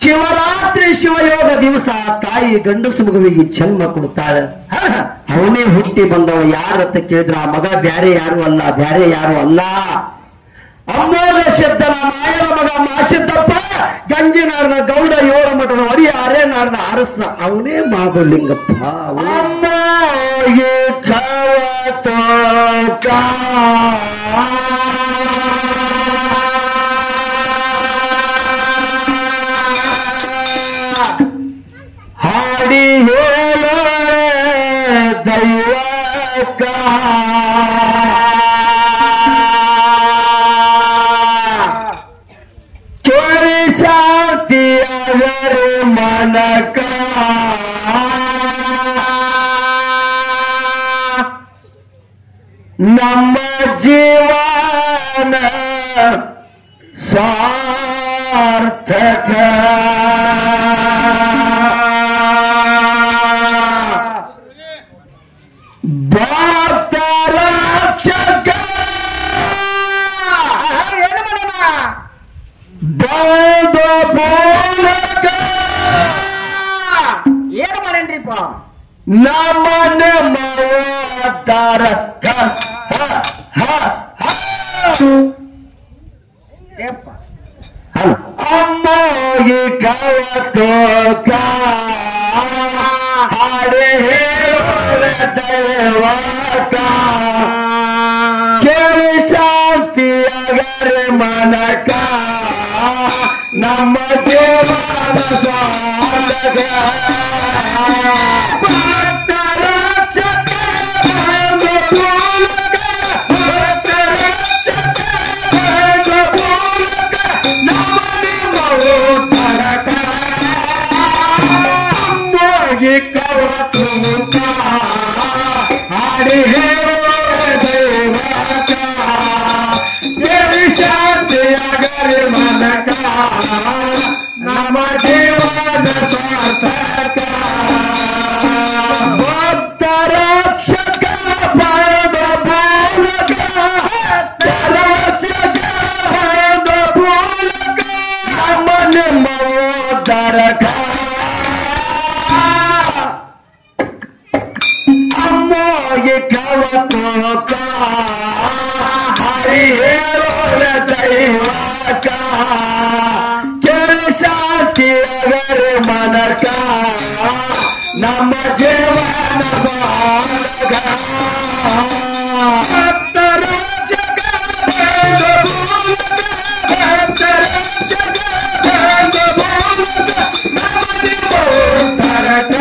ಶಿವರಾತ್ರಿ ಶಿವಯೋಗ ದಿವಸ ತಾಯಿ ಗಂಡಸು ಮಗುವಿಗೆ ಜನ್ಮ ಕೊಡ್ತಾಳೆ. ಅವನೇ ಹುಟ್ಟಿ ಬಂದವ ಯಾರು ಅಂತ ಕೇಳಿದ್ರ ಆ ಮಗ ಬ್ಯಾರೆ ಯಾರು ಅಲ್ಲ, ಬ್ಯಾರೆ ಯಾರು ಅಲ್ಲ, ಅಮೋಘ ಶಬ್ದನ ಮಾಯನ ಮಗ ಮಾಸಿದ್ದಪ್ಪ, ಗಂಜಿನಾರ್ನ ಗೌಡ, ಏಳ ಮಠದ ಒಡಿ, ಅರೇನಾರ್ನ ಅರಸ, ಅವನೇ ಮಾಧುಲಿಂಗಪ್ಪ. ಹಾಡಿ ಹೇಳ ದೈವಕ ಚೋರಿ ಶಾಂತಿಯಾಗರೆ ಮನಕ ನಮ್ಮ ಜೀವನ ಸಾರ್ಥಕ ಭಕ್ತರ ರಕ್ಷಕ ದೈವ ಬೋಲಕ ಏನು ಮಾಡೇನ್ರಿಪ್ಪ? ನಮ್ಮನೆ ಮಾತಾರಕ ಅಮ್ಮಗೆ ಕವತೋಕ ಹಾಡೆ ಹೇಳ ದೈವಕ ಕೇಳಿ ಶಾಂತಿಯಾಗರೆ ಮನಕ ನಮ್ಮ ದೇವರ ಸಾಧಕ ಕವತುಕ ಹಾಡಿ ಹೇಳ ದೈವಕ ಕೇಳಿ ಶಾಂತಿಯಾಗರೆ ಮನಕ ನಮ್ಮ ಜೀವನ ಸಾರ್ಥಕ ಭಕ್ತ ರಕ್ಷಕ ಭಯದ ಬೋಲಕ ರಕ್ಷಕ ಭಯದ ಬೋಲಕ ನಮ್ಮ ನಿಮ್ಮ ಉದ್ಧಾರಕ ಅಮ್ಮಗೆ ಕವತೋಕ ಹರಿ ಹೇಳೋಣ ದೈವಕ ಕೇಳಿ ಶಾಂತಿಯಾಗರೆ ಮನಕ ನಮ್ಮ ಜೀವನ ಬಾಳಕ ಭಕ್ತ ರಕ್ಷಕ ಭಯದ ಬೋಲಕ ಭಕ್ತ ರಕ್ಷಕ ಭಯದ ಬೋಲಕ ನಮ್ಮ ನಿಮ್ಮ ಉದ್ಧಾರಕ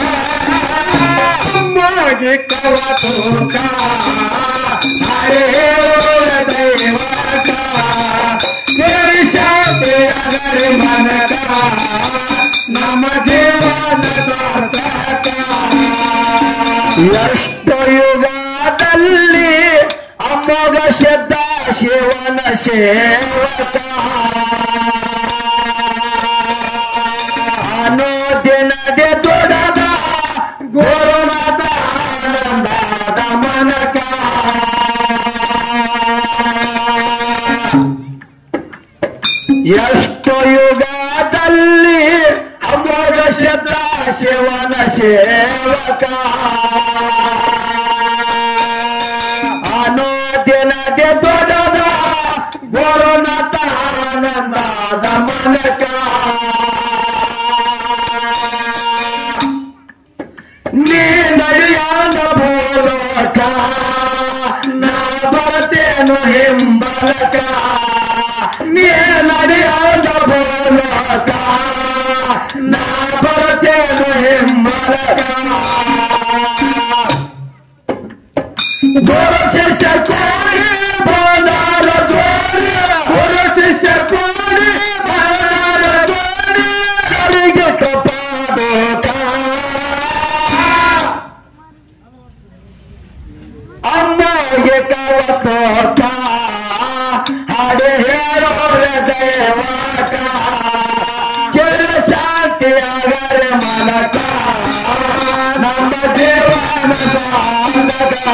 ಅಮ್ಮಗೆ ಕವತೋಕ ಹರಿ ಹೇಳೋಣ ದೈವಕ ಕೇಳಿ ಶಾಂತಿಯಾಗರೆ ಮನಕ ನಮ್ಮ ಜೀವನ ಸಾರ್ಥಕ ಎಷ್ಟು ಯುಗದಲ್ಲಿ ಅಮೋಘ ಶಬ್ದ ಶಿವನ ಸೇವಕ ಅನುದಿನದೆ ದೊಡ್ಡದ ಗುರುನಾಥ ಆನಂದದ ಮನಕ ಎಷ್ಟು ಯುಗದಲ್ಲಿ ಅಮೋಘ ಶಬ್ದ ಶಿವನ ಸೇವಕ ಅನುದಿನದೆ ದೊಡ್ಡದ ಗುರುನಾಥ ಆನಂದದ ಮನಕ ನೀ ನಡೆಯಾದ ಬೋಲಕ ನಾ ಬರ್ತೇನು ಹಿಂಬಲಕ ನೀ ನಡೆಯಾದ ಬೋಲಕ ನಾ ಬರ್ತೇನು ಹಿಂಬಲಕ ಗುರು ಶಿಷ್ಯ ಕೋರಿ ಬಂದಾರ ಜೋರಿ ಗುರು ಶಿಷ್ಯ ಕೋರಿ ಬಂದಾರ ಜೋರಿ ಕರಿಗೆ ಕಪಾದೋಕ ಅಮ್ಮಗೆ ಕವತೋಕ ಹಾಡೆ ಹೇಳೋಣ ದೈವಕ ಕೇಳಿ ಶಾಂತಿಯಾಗರೆ ಮನಕ ನಮ್ಮ ಜೀವನ ಸಾಧಕ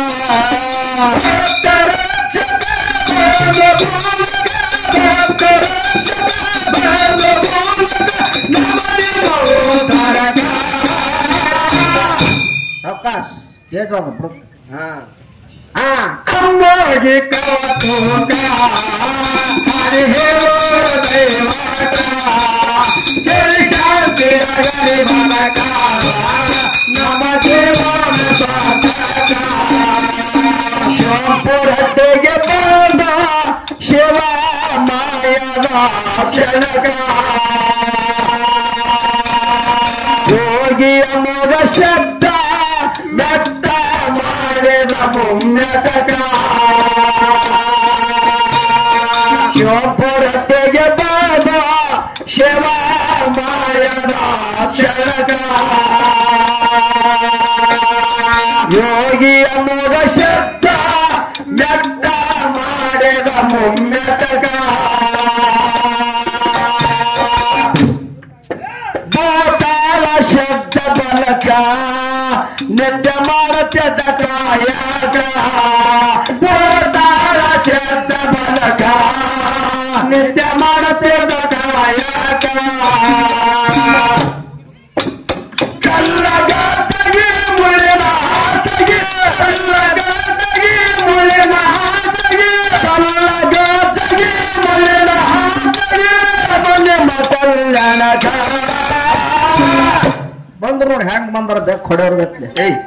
ಭಕ್ತ ರಕ್ಷಕ ಭಯದ ಬೋಲಕ ಭಕ್ತ ರಕ್ಷಕ ಭಯದ ಬೋಲಕ ಅಮ್ಮಗೆ ಕವತೋಗ ಹರಿ ಹೇಳೋ ದೈವಾಟ ಕೇಳಿ ಶಾಂತಿ ಅಗಲಿ ಮನಕ ನಮ್ಮ ದೇವನ ಸ್ವಾತಕ ಶಾಂಪುರತೆಗೆ ಬಂದ ಶಿವ ಮಾಯದ ಕ್ಷಣಕ ಯೋಗಿಯ ಮೊಗ ಶಬ್ದ ಮೆತ್ತ ಮಾಡಿದ ಪುಣ್ಯತಕ ಶಿವಪುರತೆಗೆ ಬಾದ ಶಿವ ಮಾಯದ ಕ್ಷಣಕ ಯೋಗಿಯ ಮೊಗ ಶಬ್ದ ಮೆತ್ತ ಮಾಡಿದ ಪುಣ್ಯತಕ ಭೂತಾಳ ಶಬ್ದ ಬಲಕ ನಿತ್ಯ ಮಾಡುತ್ತ ಕಾಯಕ ಭೂತಾಳ ಶಬ್ದ ಬಲಕ ನಿತ್ಯ ಮಾಡುತ್ತ ಕಾಯಕ ಕಲ್ಲಗತ್ತಗೆ ಮುಳಿನ ಹಾಸಿಗೆ ಕಲ್ಲಗತ್ತಗೆ ಮುಳಿನ ಹಾಸಿಗೆ ಕಲ್ಲಗತ್ತಗೆ ಮುಳಿನ ಹಾಸಿಗೆ ಬನ್ನಿ ಮಕ್ಕಳನಕ ಬಂದ್ರು ನೋಡಿ ಹೆಂಗ್ ಬಂದ್ರ ಬೆಕ್ ಹೊಡೆಯೋರ್ಗತ್ಲೆ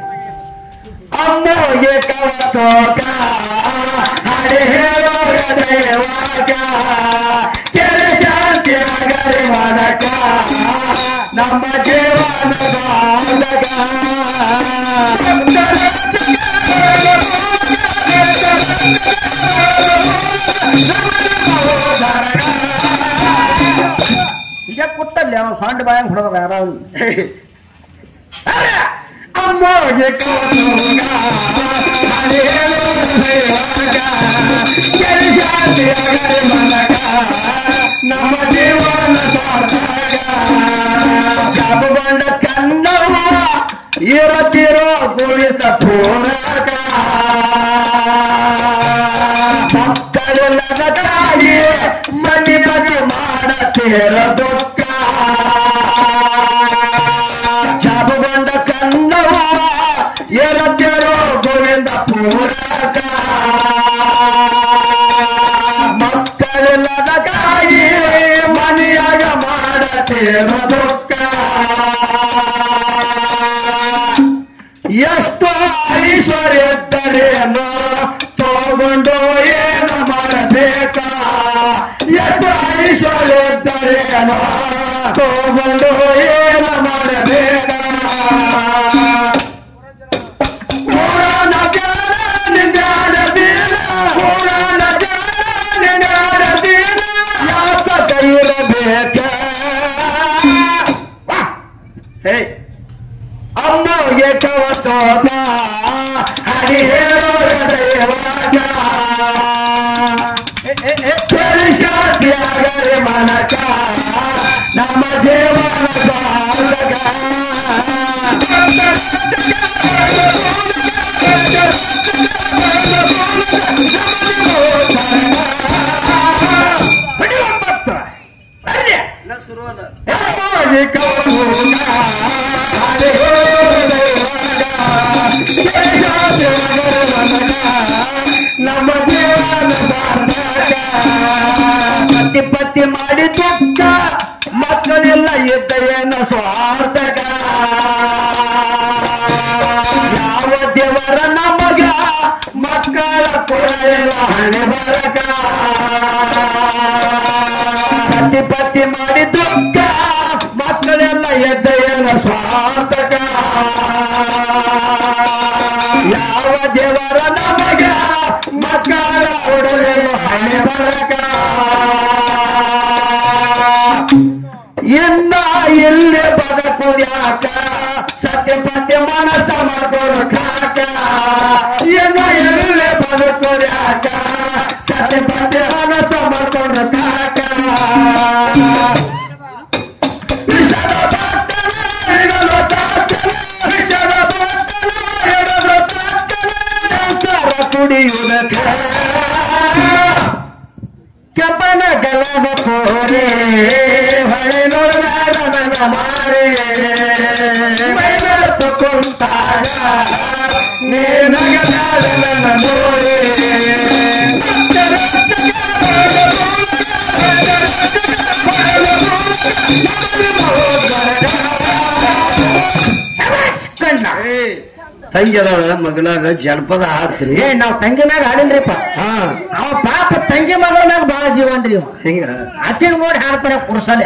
ಅಮ್ಮಗೆ ಕವತೋಕ ಹರಿ ಹೇಳೋ ದೇವಾಕ ಕೆರೆ ಶಾಂತಿ ಆಗರಿ ಮನಕ ನಮ್ಮ ಜೀವನ ಬಾಲಕ ಈಗ ಕೂತಲ್ಲಿ ಅವನು ಸಣ್ಣ ಬಾಯಂಗ್ ಹೊಡೆದ ಯಾರ ಅಮ್ಮಗೆ ಕವತೋಗ ಹರಿ ಹೇಳೋ ದೇವಾಕ ಕೆರೆ ಶಾಂತಿ ಆಗರಿ ಮನಕ ನಮ್ಮ ಜೀವನ ಸಾರ್ಥಕ ಜಾಬುಗೊಂಡ ಕನ್ನವ ಇರತಿರೋ ಕುಳಿತ ಪೂರಕ ಮಕ್ಕಳಿಲ್ಲದ ತಾಯಿ ಮನಿ ಮನೆ ಮಾಡತಿರ ದುಃಖ ಜಾಬುಗೊಂಡ ಕನ್ನವ ಇರತಿರೋ ಗೋವಿಂದ ಪೂರಕ ಮಕ್ಕಳಿಲ್ಲದ ತಾಯಿ ಮನೆಯಾಗ ಮಾಡತಿರ ದುಃಖ ಎಷ್ಟು ಐಶ್ವರ್ಯದ್ದರೇನೋ ತಗೊಂಡು ಏನು ಮಾಡಬೇಕ ಎಷ್ಟು ಐಶ್ವರ್ಯದ್ದರೇನೋ ತಗೊಂಡು ಏನು ಮಾಡಬೇಕ ಪುರಾಣ ಜಾಣ ನಿಂದಾಡ ಬೀರ ಪುರಾಣ ಜಾಣ ನಿಂದಾಡ ಬೀರ ಯಾಕ ಕೈರಬೇಕ ಹೇ ಅಮ್ಮಗೆ ಕವತೋಗ ಹರಿ ಹೇಳೋ ದೇವಾಕ ಕೆರೆ ಶಾಂತಿ ಆಗರಿ ಮನಕ ನಮ್ಮ ಜೀವನ ಬಾಲಕ ಶುರುವಾದ ನಮ್ಮ ಜೀವನ ಸಾರ್ಥಕ ಪತಿ ಪತಿ ಮಾಡಿ ದುಃಖ ಮಕ್ಕಳೆಲ್ಲ ಇದ್ದ ಏನು ಸ್ವಾರ್ಥಕ ಯಾವ ದೇವರ ನಮಗ ಮಕ್ಕಳ ಕೊಡಲಿಲ್ಲ ಹಣೆ ಬರಕ ಪತಿ ಪತಿ ಮಾಡಿ ದುಃಖ ಮಕ್ಕಳೆಲ್ಲ ಎದ್ದ ಏನು ಸ್ವಾರ್ಥಕ ಯಾವ ದೇವರ ನಮಗ ಮಕ್ಕಳ ಕೊಡಲಿಲ್ಲ ಹಣೆ ಬರಕ ಇನ್ನ ಇಲ್ಲಿ ಬದುಕುದ್ಯಾಕ ಸತ್ಯ ಪತ್ಯ ಮನಸ್ಸ ಮಾಡ್ಕೊಂಡು ಕಾಕ ಇನ್ನ ಇಲ್ಲಿ ಬದುಕುದ್ಯಾಕ ಸತ್ಯ ಪತ್ಯ ಮನಸ್ಸ ಮಾಡ್ಕೊಂಡು ಕಾಕ ವಿಷದ ಬಾಟಲ ಹಿಡಲು ತಾತಲ ವಿಷದ ಬಾಟಲ ಹಿಡಲು ತಾತಲ ಕುಡಿಯುವುದಕ್ಕ ಕೆಪನ ಗಲನ ಕೋರೆ ಹೊಳೆ ನೋಡದ ನನ್ನ ಮಾರೆ ಮೈನತ್ತು ಕುಂತಾಗ ತಂಗಿ ಅದಾಳ ಮಗಲಾಗ ಜನಪದ ಹಾಡ್ತೀನಿ. ನಾವ್ ತಂಗಿ ಮ್ಯಾಗ ಹಾಡಿನ್ರಿಪ್ಪ. ಅವ ಪಾಪ ತಂಗಿ ಮಗಳ ಮ್ಯಾಗ ಬಾಳ ಜೀವನ್ರಿ. ಹಿಂಗ ಅಕ್ಕಿನ ನೋಡಿ ಹಾಡ್ತಾರ ಪುರುಷಲೆ.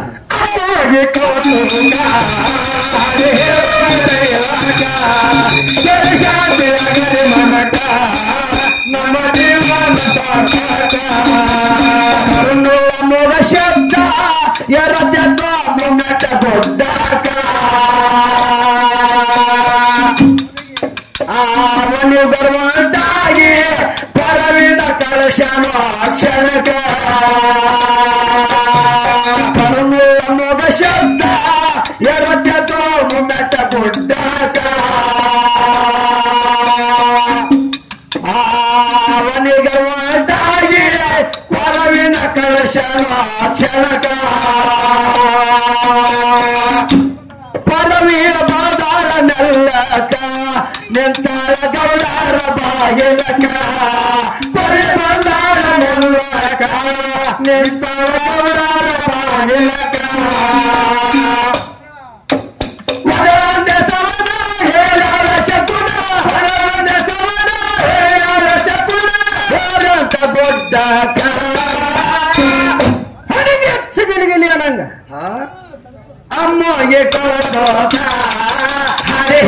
ಮೋಗ ಶಬ್ದ ಎರಡ ಮುನ್ನಟ ದೊಡ್ಡಕ ಅವನು ಗರ್ವಂತಾಗಿ ಪರವಿದ ಕಳಶನ ಕ್ಷಣಕ ಮೋಗ ಶಬ್ದ ಎರಡ ಮುನ್ನಟ ದೊಡ್ಡಕ ಅವನಿಗೆ ಒಟ್ಟಾಗಿ ಪರವಿನ ಕಳಶನ ಕ್ಷಣಕ ಪರವಿಯ ಬಾದಾರ ನೆಲ್ಲಕ ನಿಂತಾಳ ಗೌಡರ ಬಾಗಿಲಕ ಪರಿ ಬಂದಾಳ ನೆಲ್ಲಕ ನಿಂತಾಳ ಗೌಡರ ಬಾಗಿಲಕ ನಂಗ ಅಮ್ಮಗೆ ಹರಿ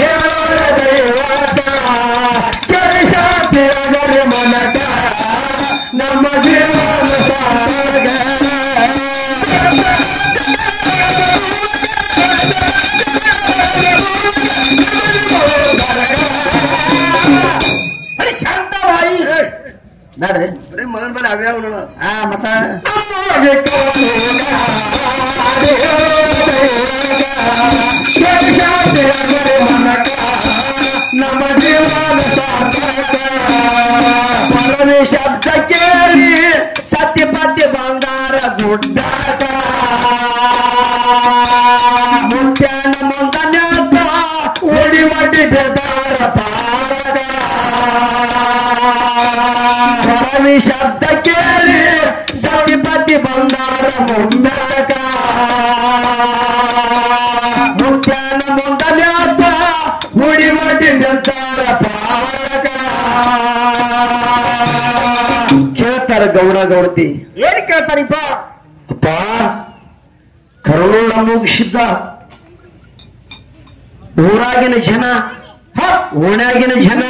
ಶಾಂತಿ ಮನಕ ನಮ್ಮ ಜೀವನ ಸಾಗ ಶಾಂತವಾಯಿ ನೋಡ್ರಿ ಮಗನ ಬಲ್ಲಿ ಅವ್ಯಾವ ನೋಡ ಮತ್ತ ನಮ್ಮ ಜೀವನ ಪರವಿ ಶಬ್ದ ಕೇಳಿ ಸತ್ಯಪತಿ ಬಂಗಾರ ಗುಡ್ಡಾಟ ಮುತ್ಯಾನ ಮುಂದನ್ಯಾತ ಒಡಿ ಒಡಿ ಬೆದಾರ ಪಾರಗ ಪರವಿ ಶಬ್ದ ಕೇಳಿ ಸತ್ಯಪತಿ ಬಂಗಾರ ಮುಂದಾಟ ಮುತ್ಯಾನ ಮುಂದನ್ಯಾತ ಒಡಿ ಒಡಿ ಬೆದಾರ ಪಾರಗ ಕೇಳ್ತಾರ ಗೌಡ ಗೌಡತಿ ಏನ್ ಕೇಳ್ತಾರಿಪ್ಪ? ಅಪ್ಪ ಕರುಳ ಮುಗಿಸಿದ್ದ ಊರಾಗಿನ ಜನ ಓಣ್ಯಾಗಿನ ಜನ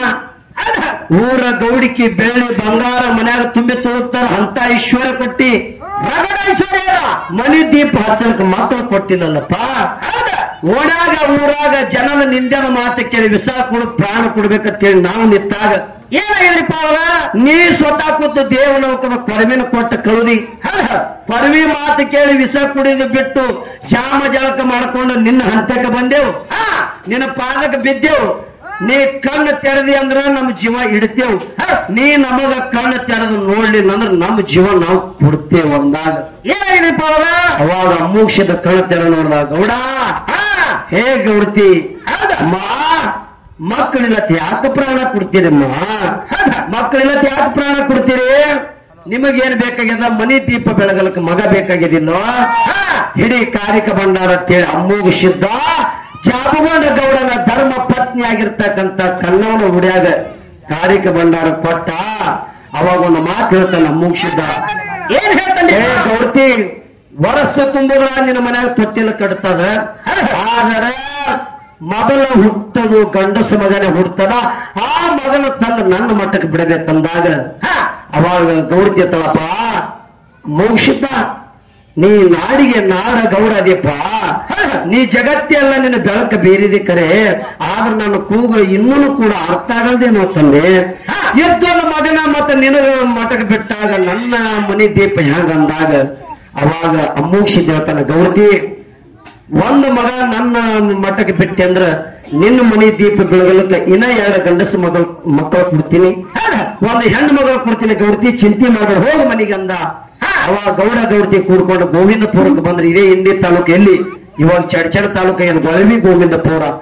ಊರ ಗೌಡಿಕೆ ಬೆಳ್ಳಿ ಬಂಗಾರ ಮನ್ಯಾಗ ತುಂಬಿ ತುಳುತ್ತಾರ ಅಂತ ಐಶ್ವರ್ಯ ಕೊಟ್ಟಿ ರಗಡ ಐಶ್ವರ್ಯ ಮನಿ ದೀಪ ಹಚ್ಚಲಕ್ಕೆ ಮಕ್ಕಳು ಕೊಟ್ಟಿಲ್ಲಲ್ಲಪ್ಪ. ಓಣ್ಯಾಗ ಊರಾಗ ಜನನ ನಿಂದನ ಮಾತು ಕೇಳಿ ವಿಷ ಕೊಡು ಪ್ರಾಣ ಕೊಡ್ಬೇಕಂತೇಳಿ ನಾವು ನಿಂತಾಗ ಏನಾಗಿದ್ರಿಪ್ಪ ಅವಾಗ? ನೀ ಸ್ವತಃ ಕೂತು ದೇವಲೋಕದ ಕೊರವಿನ ಕೊಟ್ಟ ಕಳುದಿ ಕೊರವಿ ಮಾತು ಕೇಳಿ ವಿಷ ಕುಡಿದು ಬಿಟ್ಟು ಜಾಮ ಜಳಕ ಮಾಡ್ಕೊಂಡು ನಿನ್ನ ಹಂತಕ್ಕೆ ಬಂದೆವು. ನಿನ್ನ ಪಾದಕ್ಕೆ ಬಿದ್ದೆವು. ನೀ ಕಣ್ಣು ತೆರೆದಿ ಅಂದ್ರ ನಮ್ಮ ಜೀವ ಇಡ್ತೇವು. ನೀ ನಮಗ ಕಣ್ಣು ತೆರೆದು ನೋಡ್ಲಿಲ್ಲ ಅಂದ್ರ ನಮ್ಮ ಜೀವ ನಾವು ಕೊಡ್ತೇವೆ ಅಂದಾಗ ಏನಾಗಿದ್ರಿಪ್ಪ ಅವಾಗ? ಅವಾಗ ಅಮೋಕ್ಷದ ಕಣ್ಣು ತೆರೆ ನೋಡ್ದಾಗ ಗೌಡ ಹೇ ಗೌಡ್ತಿ ಅಮ್ಮ ಮಕ್ಕಳಿಲ್ಲತ್ತ ಯಾಕೆ ಪ್ರಾಣ ಕೊಡ್ತೀರಮ್ಮ? ಮಕ್ಕಳಿಲ್ಲತ್ತ ಯಾಕೆ ಪ್ರಾಣ ಕೊಡ್ತೀರಿ? ನಿಮಗೇನ್ ಬೇಕಾಗ್ಯದ? ಮನಿ ದೀಪ ಬೆಳಗಲಕ್ಕೆ ಮಗ ಬೇಕಾಗ್ಯದಿಲ್ಲೋ? ಇಡೀ ಕಾರಿಕ ಭಂಡಾರ ಅಂತೇಳಿ ಅಮ್ಮೋಗಿಸಿದ್ದ ಜಾಬಗೊಂಡ ಗೌಡನ ಧರ್ಮ ಪತ್ನಿ ಆಗಿರ್ತಕ್ಕಂಥ ಕನ್ನವನ ಹುಡ್ಯಾಗ ಕಾರಿಕ ಭಂಡಾರ ಕೊಟ್ಟ. ಅವಾಗ ಒಂದು ಮಾತು ಹೇಳ್ತಾನ ಅಮ್ಮೋಗಿಸಿದ್ದ. ಏನ್ ಹೇಳ್ತಾನೆ? ಏ ಗೌಡ್ತಿ ವರ್ಷ ತುಂಬುದ್ರ ನಿನ್ನ ಮನ್ಯಾಗ ತೊಟ್ಟಿಲ್ಲ ಕಟ್ತದ. ಆದರೆ ಮಗನ ಹುಟ್ಟದು ಗಂಡಸ ಮಗನೇ ಹುಡ್ತದ. ಆ ಮಗನ ತಂದು ನನ್ನ ಮಟ್ಟಕ್ಕೆ ಬಿಡಬೇಕಂದಾಗ ಅವಾಗ ಗೌಡ್ತಿ ತಳಪ್ಪ ಮುಗಿಸಿದ್ದ. ನೀ ನಾಡಿಗೆ ನಾಡ ಗೌಡ ಅದೇಪ್ಪ. ನೀ ಜಗತ್ತೆಲ್ಲ ನಿನ್ನ ಬೆಳಕ ಬೇರಿದೆ ಕರೆ. ಆದ್ರೆ ನನ್ನ ಕೂಗ ಇನ್ನೂ ಕೂಡ ಅರ್ಥ ಆಗಲ್ದೇನೋ ತಂದೆ. ಎದ್ದೊಂದು ಮಗನ ಮತ್ತೆ ನಿನಗ ಮಠಕ್ಕೆ ಬಿಟ್ಟಾಗ ನನ್ನ ಮನೆ ದೀಪ ಹೆಂಗಂದಾಗ ಅವಾಗ ಅಮ್ಮೋಕ್ಷಿದ್ದ ಹೇಳ್ತಾನ ಗೌಡ್ತಿ ಒಂದು ಮಗ ನನ್ನ ಮಠಕ್ಕೆ ಬಿಟ್ಟೆ ಅಂದ್ರ ನಿನ್ನ ಮನೆ ದೀಪ ಬೆಳಗಲಕ್ಕ ಇನ್ನ 2 ಗಂಡಸ ಮಕ್ಕಳು ಕೊಡ್ತೀನಿ, ಒಂದು ಹೆಣ್ಣು ಮಗಳು ಕೊಡ್ತೀನಿ. ಗೌಡ್ತಿ ಚಿಂತೆ ಮಾಡಬೇಡ ಹೋಗ ಮನೆಗೆ ಅಂದ. ಅವಾಗ ಗೌಡ ಗೌಡ್ತಿ ಕೂಡ್ಕೊಂಡು ಗೋವಿಂದಪುರಕ್ಕೆ ಬಂದ್ರೆ ಇದೇ ಇಂಡಿ ತಾಲೂಕು ಎಲ್ಲಿ ಇವಾಗ ಚಡ್ಚಡ್ ತಾಲೂಕು ಏನು ಗೊಳವಿ ಗೋವಿಂದಪುರ.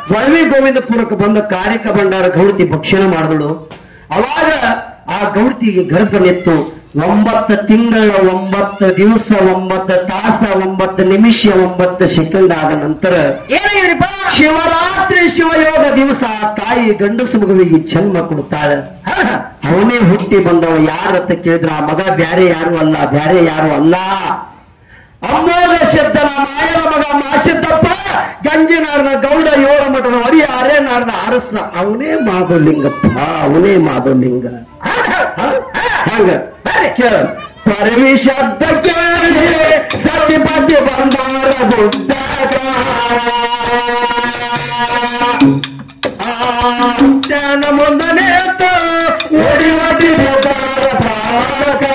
ವಳವಿ ಗೋವಿಂದಪುರಕ್ಕೆ ಬಂದ ಕಾರ್ಯಕ ಭಂಡಾರ ಗೌಡತಿ ಭಕ್ಷಣ ಮಾಡಿದಳು. ಅವಾಗ ಆ ಗೌಡತಿಗೆ ಗರ್ಭ ನೆತ್ತು 9 ತಿಂಗಳ 9 ದಿವಸ 9 ತಾಸ 9 ನಿಮಿಷ 9 ಸೆಕೆಂಡ್ ಆದ ನಂತರ ಏನಾಗಿದ್ರಿಪ್ಪ? ಶಿವರಾತ್ರಿ ಶಿವಯೋಗ ದಿವಸ ತಾಯಿ ಗಂಡಸು ಮಗುವಿಗೆ ಜನ್ಮ ಕೊಡ್ತಾಳೆ. ಅವನೇ ಹುಟ್ಟಿ ಬಂದವ ಯಾರತ್ತ ಕೇಳಿದ್ರ ಆ ಮಗ ಬ್ಯಾರೆ ಯಾರು ಅಲ್ಲ, ಬ್ಯಾರೆ ಯಾರು ಅಲ್ಲ, ಅಮ್ಮೋಗ ಶಬ್ದನ ಮಾಯನ ಮಗ ಮಾಸಿದ್ದಪ್ಪ, ಗಂಜಿನಾಡ್ದ ಗೌಡ 7 ಮಠದ ಒಡೆಯ ಅರೇನಾಡ್ದ ಅರಸ, ಅವನೇ ಮಾಧುಲಿಂಗಪ್ಪ, ಅವನೇ ಮಾಧುಲಿಂಗ. ಹಂಗ ಕೇಳ ಪರವಿ ಶಬ್ದ ಕೇಳಿ ಸತಿ ಪದ್ಯ ಬಂದಾರ ಬುದ್ಧಾಗ ಜ್ಞಾನ ಮುಂದನೆ ಓಡಿ ಒಡಿ ಭಾಗ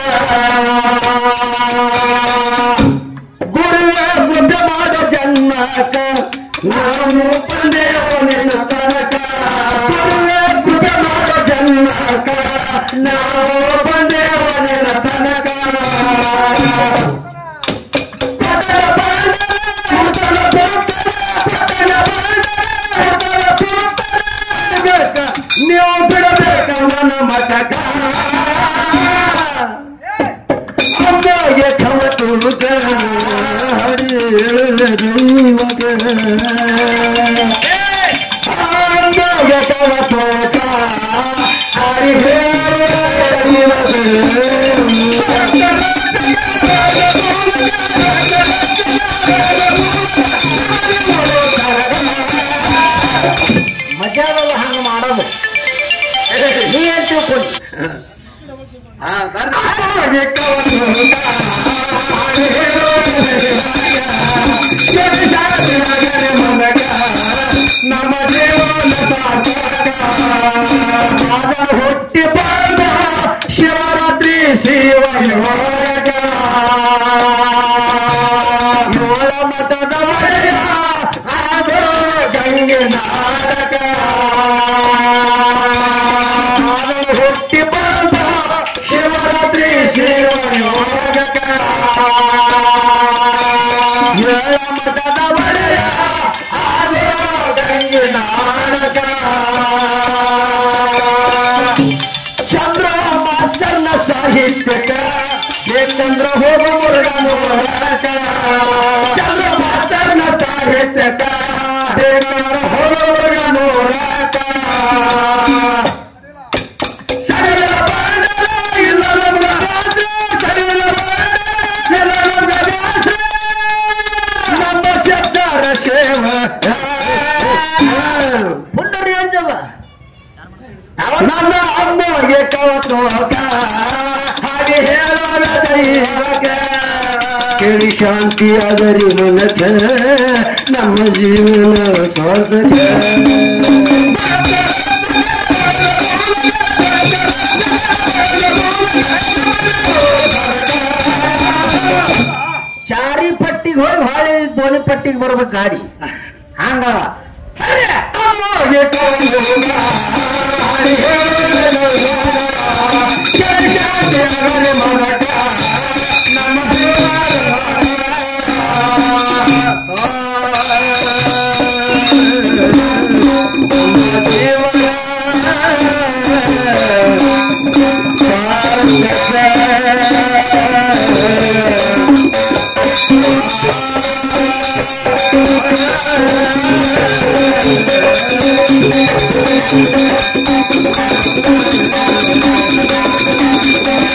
ಗುರುವ ಬುದ್ಧ ಮಾಡ ಜನ್ಮಕ ನಾನು ಬಂದೇವನಿನ ತನಕ, ಗುರುವ ಬುದ್ಧ ಮಾಡ ಜನ್ಮಕ ನಾವು ಬಂದೇವನಿನ ತನಕ. ನೀವು ಬಿಡಬೇಕ ನನ್ನ ಮತಕ ಅಮ್ಮಗೆ ಕವತುಗ ಹರಿಯುಗ ಅಮ್ಮಗೆ ಕವತುಗ ಹರಿಯುಗ ಮಜಾದಲ್ಲ ಹಂಗ ಮಾಡೋದು. ನೀ ಏನ್ ತಿಳ್ಕೊಂಡು ನಮ್ಮ ಹುಟ್ಟಿ ಬಂದ ಶಿವರಾತ್ರಿ ಶಿವಯೋಗ 7 ಮಠದ ಒಡೆಯ ಆಗೋ ಗಂಗೆ ನಾಟಕ. ಹುಟ್ಟಿ ಬಂದ ಶಿವರಾತ್ರಿ ಶಿವಯೋಗ 7 ಮಠದ ಒಡೆಯ ಆಗೋ ಗಂಗೆ ನಾಟಕ. ಚಂದ್ರ ಮಾಸ್ತರ್ನ ಸಾಹಿತ್ಯಕ ಏಕಂದ್ರ ಹೋಗ ಮುರುಗ ನೋಡಕ, ಚಂದ್ರ ಮಾಸ್ತರ್ನ ಸಾಹಿತ್ಯಕ ಏಕಂದ್ರ ಹೋಗ ಮುರುಗ ನೋಡಕ. ಸರಿಯ ಬಾಂಧವ ಇಲ್ಲ ನಮ್ಗ ದಾಸ, ಸರಿಯ ಬಾಂಧವ ಇಲ್ಲ ನಮ್ಗ ದಾಸ, ನಮ್ಮ ಶಬ್ದರ ಸೇವ ಪುಂಡರಿ ಅಂಜಲ್ಲ ನನ್ನ ಅಮ್ಮಗೆ ಕವತೋಗ ಹಾಗೆ ಹೇಳೋಣ ದೈವಗ. ಕೇಳಿ ಶಾಂತಿ ಅದರಿ ಮನಕ ನಮ್ಮ ಜೀವನ ಸಾಧಕ. ಚಾರಿ ಪಟ್ಟಿಗೆ ಹೋಗಿ ಹೊಳೆ ಬೋನಿ ಪಟ್ಟಿಗೆ ಬರ್ಬೇಕು ಗಾಡಿ ಹಂಗ ಅಮ್ಮಗೆ ಕವತೋಗ ಹಾಗೆ ಕೇಳಿ ಶಾಂತಿ ಅದರಿ ಮನಕ ನಮ್ಮ ಜೀವನ